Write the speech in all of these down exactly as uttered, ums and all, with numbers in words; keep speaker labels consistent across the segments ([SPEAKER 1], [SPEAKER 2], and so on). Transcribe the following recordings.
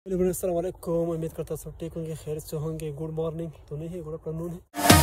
[SPEAKER 1] अस्सलाम वालेकुम। उम्मीद करता सब ठीक होंगे, खैर से होंगे। गुड मॉर्निंग तो नहीं है, गुड आफ्टरनून है।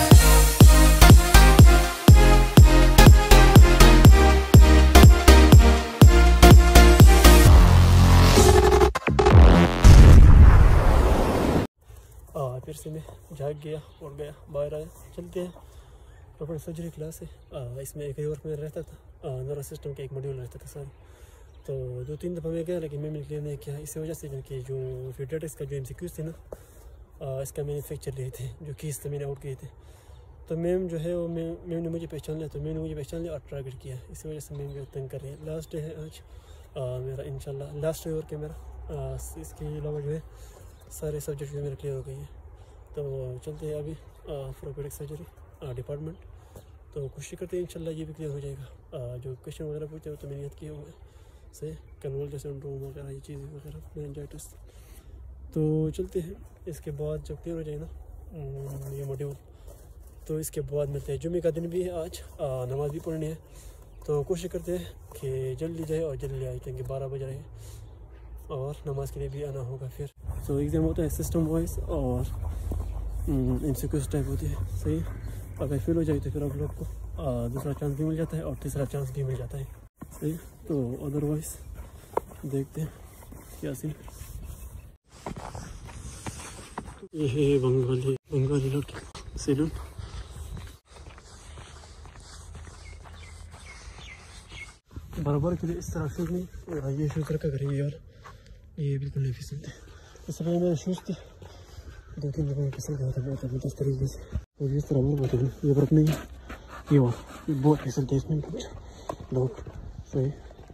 [SPEAKER 1] आ, फिर से मैं जाग गया और गया बाहर आया। चलते हैं अपनी सर्जरी क्लास है। आ, इसमें एक और में रहता था, नर्वस सिस्टम का एक मॉड्यूल रहता था सर। तो दो तीन दफ़ा मैं गया लेकिन मैं क्लियर नहीं किया, इसी वजह से क्योंकि जो पीडियाट्रिक्स का जो एम सी क्यूज़ थे ना, आ, इसका मैंने फ्रैक्चर लिए थे, जो कीज थे मैंने आउट किए थे। तो मैम जो है वो मैम मैम ने मुझे पहचान लिया, तो मैंने मुझे पहचान लिया और टारगेट किया। इसी वजह से मैम जो तंग कर रही है। लास्ट डे है आज आ, मेरा इंशाल्लाह लास्ट डे और के मेरा आ, इसके अलावा जो है सारे सब्जेक्ट जो मेरे क्लियर हो गए हैं। तो चलते हैं अभी ऑर्थोपेडिक सर्जरी डिपार्टमेंट। तो कोशिश करते हैं इंशाल्लाह ये भी क्लियर हो जाएगा। आ, जो क्वेश्चन वगैरह पूछते हो तो मैंने याद किया हुआ है से कन्वर्जन सिंड्रोम वगैरह ये चीज़ें वगैरह मेनिंजाइटिस। तो चलते हैं, इसके बाद जब क्लियर हो जाए ना ये मॉड्यूल, तो इसके बाद मिलते हैं। जुम्मे का दिन भी है आज, आ, नमाज भी पढ़नी है। तो कोशिश करते हैं कि जल्दी जाए और जल्दी आए, क्योंकि बारह बज रहे हैं और नमाज के लिए भी आना होगा। फिर तो एग्ज़ाम होता है सिस्टम वाइज और एम सी क्यूज़ टाइप होती है। सही, अगर फेल हो जाए तो फिर आप लोग को आ, दूसरा चांस भी मिल जाता है और तीसरा चांस भी मिल जाता है। सही, तो अदरवाइज देखते हैं क्या सीन। ये है बंगाली बंगाली लड़की सैलून। बराबर के लिए इस तरह शूज़ नहीं, ये शूज़ रखा करेंगे यार, ये बिल्कुल नहीं फिसलते। इससे पहले मेरे शूज़ थे दो तीन जगह फिसल गया था बहुत ज़बरदस्त तरीके से, और इस तरह बहुत है। ये फर्क नहीं है, ये वो बहुत फिसलते हैं इसमें कुछ लोग। सही,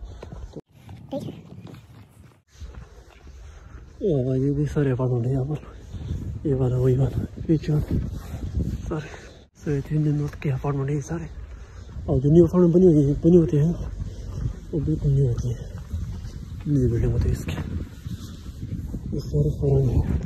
[SPEAKER 1] तो ये भी सारे अपार्टमेंट है यहाँ पर। ये वाला वही वाला पीछे सारे सारे तीन दिन नोट के अपार्टमेंट है ये सारे। और जो न्यू अपार्टमेंट बनी हुई बनी होती है वो बिल्कुल न्यू होती है, न्यू बिल्डिंग होती है इसकी। ये सारे फॉरन है।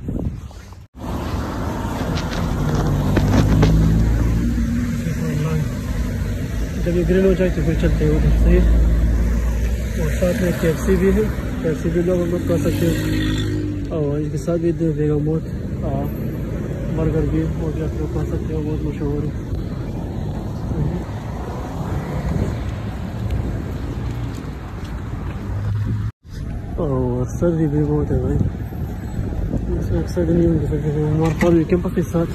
[SPEAKER 1] जब ये ग्रिल हो जाए तो फिर चलते हैं उधर। सही, और साथ में के एफ सी भी है, के एफ सी भी लोग हम लोग कर सकते हैं। और इसके साथ भी वेगा मोट बर्गर भी हो गया, तो कर सकते हो, बहुत मशहूर है। और सर्दी भी बहुत है भाई, इसमें अक्सर नहीं होगी कैंपस के साथ।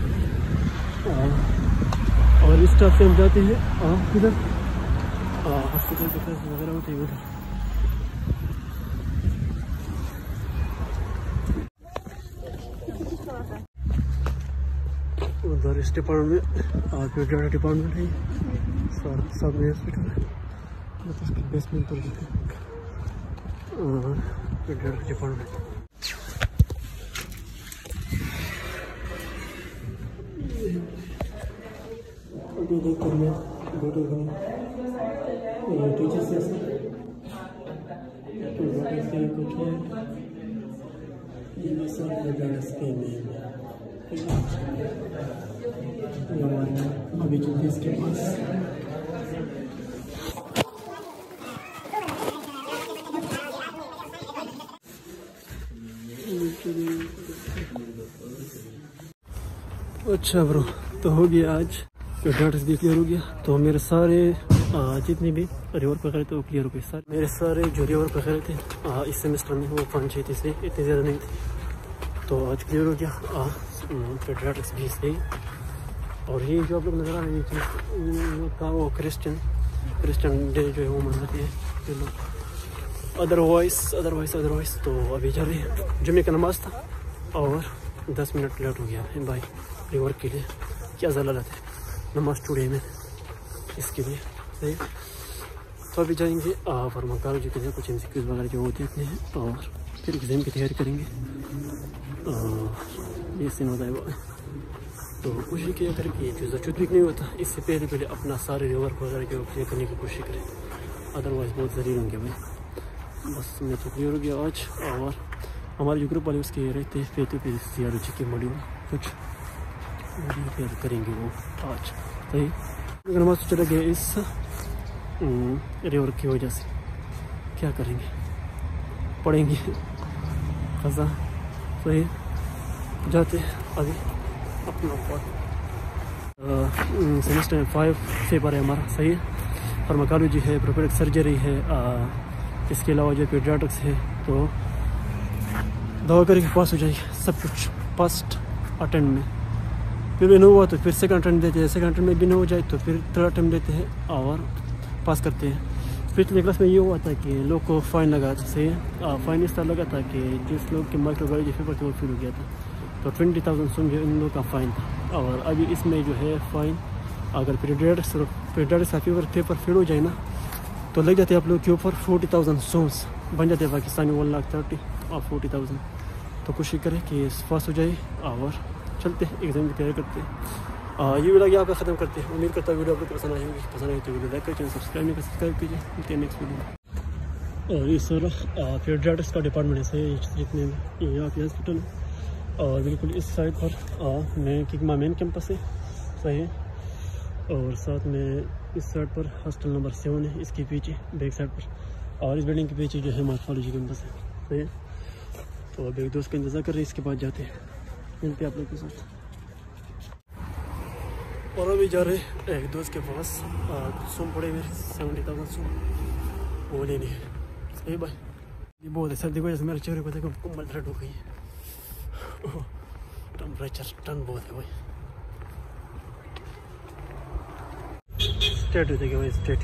[SPEAKER 1] और इस तरफ से हम जाते हैं किधर हॉस्पिटल के पास वगैरह होती है उधर। उधर इस डिपार्टमेंट में पीडियाट्रिक डिपार्टमेंट है, सब में हॉस्पिटल है, उसके बेसमेंट पर पीडियाट्रिक डिपार्टमेंट। अभी देखते हैं डॉक्टर का टीचर से कुछ है, ये सब अभी चलते इसके पास। अच्छा ब्रो, तो हो गया आज पीडियाट्रिक्स भी क्लियर हो गया। तो मेरे सारे आ, जितने भी रिवर्क वगैरह थे वो क्लियर हो गए। सारे मेरे सारे जो रिवर्क वगैरह थे आ, इस सेमेस्टर में वो पाँच छः थे, से इतने ज़्यादा नहीं थे। तो आज क्लियर हो गया पीडियाट्रिक्स भी सही। और ये जो आप लोग नज़र आ रहे हैं का वो क्रिश्चियन क्रिश्चियन डे जो है वो मनाते हैं लोग। अदरवाइज अदरवाइज अदरवाइज तो अभी जा रहे हैं, जुम्मे का नमाज था और दस मिनट लेट हो गया है भाई रिवर्क के लिए। क्या ज़लालत है, नमाज टूटे में इसके लिए। सही, तो अभी जाएंगे फार्माकोलॉजी के लिए कुछ एम सी क्यूज़ वगैरह जो वो देखने हैं और फिर एग्ज़ाम की तैयारी करेंगे। ये सीन होता है। तो कोशिश किया करें कि जो ठीक नहीं होता, इससे पहले पहले अपना सारे रिवर्क वगैरह जो क्लियर करने की कोशिश करें, अदरवाइज़ बहुत ज़रूरी होंगे भाई। बस मैं तो क्लियर हो गया आज। और हमारे जो ग्रुप वाले उसके रहते हैं फेतु पे सीआरओजी के मॉड्यूल कुछ क्लियर करेंगे वो आज। सही, नमाज चला गया इस रिवर्क की वजह से, क्या करेंगे, पढ़ेंगे फ़ज़ा। सही जाते अभी अपना सेमेस्टर फाइव पेपर है हमारा। सही फार्माकोलॉजी है, प्रोपेडिक सर्जरी है, आ, इसके अलावा जो पीडियाट्रिक्स है। तो दवा करके पास हो जाएगी सब कुछ फर्स्ट अटेम्प्ट में। फिर भी नहीं हुआ तो फिर सेकंड अटेम्प्ट देते हैं, सेकंड अटेम्प्ट में भी नहीं हो जाए तो फिर थर्ड अटेम्प्ट देते हैं और पास करते हैं। पिछले क्लास में ये हुआ था कि लोग को फ़ाइन लगा था। सही फ़ाइन इस तरह लगा था कि जिस लोग के माइक्रोबायोलॉजी पेपर थे वो फेल हो गया था तो ट्वेंटी थाउजेंड समझो इन लोगों का फ़ाइन था। और अभी इसमें जो है फ़ाइन अगर पीडियाट्रिक्स पीडियाट्रिक्स का पेपर पेपर फेल हो जाए ना तो लग जाते हैं आप लोग के ऊपर फोर्टी थाउजेंड सोम्स बन जाते हैं पाकिस्तानी वन लाख थर्टी और फोर्टी थाउजेंड। तो कोशिश करें कि पास हो जाए और चलते हैं एग्ज़ाम की तैयारी करते हैं। ये वीडियो यहाँ पर ख़त्म करते हैं। उम्मीद करता हूँ वीडियो आप लोग पसंद आई होगी। पसंद आई तो वीडियो लाइक करें, सब्सक्राइब नहीं कर सब्सक्राइब कीजिए। मिलते हैं नेक्स्ट वीडियो। और इस तरह पीडियाट्रिक्स का डिपार्टमेंट है। सही जितने में ये यहाँ पे हॉस्पिटल है और बिल्कुल इस साइड पर मैं किकमा मेन कैंपस है। सही और साथ में इस साइड पर हॉस्टल नंबर सेवन है, इसके पीछे बैक साइड पर। और इस बिल्डिंग के पीछे जो है मार्कोलॉजी कैंपस है। सही तो अब एक दोस्त का इंतज़ार कर रहे हैं, इसके बाद जाते हैं, मिलते हैं आप लोग के साथ। और अभी जा रहे एक दोस्त के पास, कुछ सूम पड़े मेरे सेवेंटी थाउजेंड सूम वो लेने है। सही भाई ये बहुत है सर्दी की वजह से मेरे चेहरे को देखो कुम्बल थ्रेड हो गई है। टेम्परेचर टन बहुत है भाई। स्टेट देखे भाई स्टेट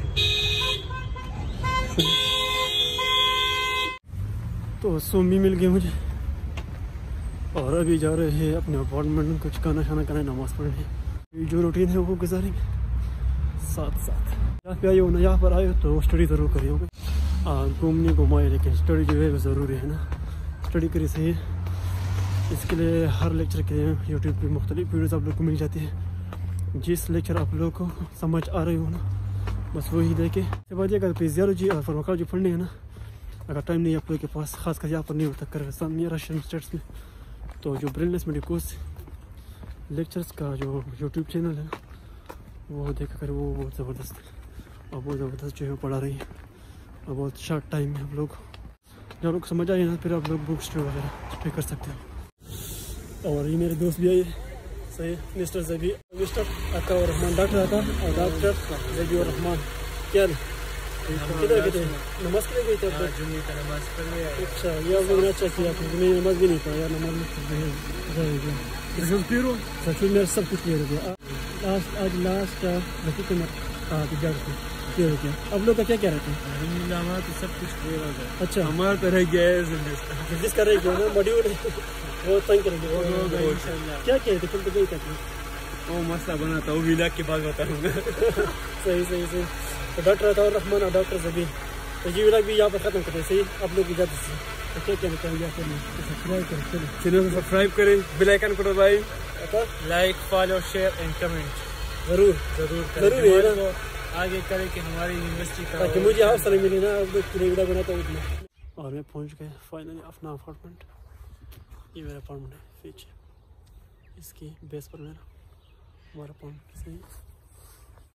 [SPEAKER 1] तो सूम भी मिल गए मुझे। और अभी जा रहे हैं अपने अपार्टमेंट कुछ खाना शाना करने, नमाज पढ़ने। जो रूटीन है वो गुजारेंगे साथ साथ। यहाँ पे आए हो ना, यहाँ पर आए हो तो स्टडी ज़रूर करिए। होगा घूमने घुमाए लेकिन स्टडी जो है वो ज़रूरी है ना। स्टडी करिए सही। इसके लिए हर लेक्चर के लिए यूट्यूब पे मुख्तलिफ वीडियोस आप लोग को मिल जाती है। जिस लेक्चर आप लोग को समझ आ रही हो ना बस वही देखे। इसके बाद अगर फिजियोलॉजी और फार्माकोलॉजी पढ़नी है ना, अगर टाइम नहीं आप लोग के पास, खासकर यहाँ पर नहीं होता कर में रशियन स्टेट्स में, तो जो ब्रिलियंस मेडिकोस लेक्चर्स का जो यूट्यूब चैनल है वो देखा कर, वो बहुत ज़बरदस्त है और बहुत ज़बरदस्त जो है पढ़ा रही है और बहुत शॉर्ट टाइम में हम लोग जब लोग समझ आए ना फिर आप लोग बुक स्टोर वगैरह पे कर सकते हो। और ये मेरे दोस्त भी आए। सही मिस्टर जबी मिस्टर अता और रहमान डॉक्टर आता और डॉक्टर जबी और रहमान क्या किधर गए थे? नमाज के लिए गए थे आप जुम्मे का नमाज पढ़ने। अच्छा ये आप लोगों ने अच्छा किया, मैं नमाज भी नहीं पढ़ा यार, नमाज में सच में मेरा सब कुछ क्लियर हो गया। लास्ट आज लास्ट हकीकत में क्लियर हो गया। अब लोग का क्या क्या रहता है? अल्हम्दुलिल्लाह हमारा तो सब कुछ क्लियर हो गया। अच्छा हमारा तो रह गया है जिसका रह गया ना मॉड्यूल वो तंग करेंगे इंशाल्लाह। क्या क्या है तो गई था वो मसला बना था, वो विला के बाद बताऊँगा। सही सही सही। तो डॉक्टर अता रहमान और डॉक्टर जबी तो ये व्लॉग भी यहाँ पर ख़त्म करते हैं। सही आप लोग इजाज़त से तो क्या क्या बताएंगे आप सब्सक्राइब करें, चैनल को सब्सक्राइब करें, बेल आइकन को दबाएं, like follow share and comment ज़रूर ज़रूर ज़रूर है ना आगे करें कि हमारी यूनिवर्सिटी का, ताकि मुझे हौसला मिले ना अब वीडियो बनाता हूँ। और मैं पहुँच गए फाइनली अपना अपार्टमेंट। ये मेरा अपार्टमेंट है पीछे, इसकी बेस पर मेरा हमारा अपार्टमेंट। सही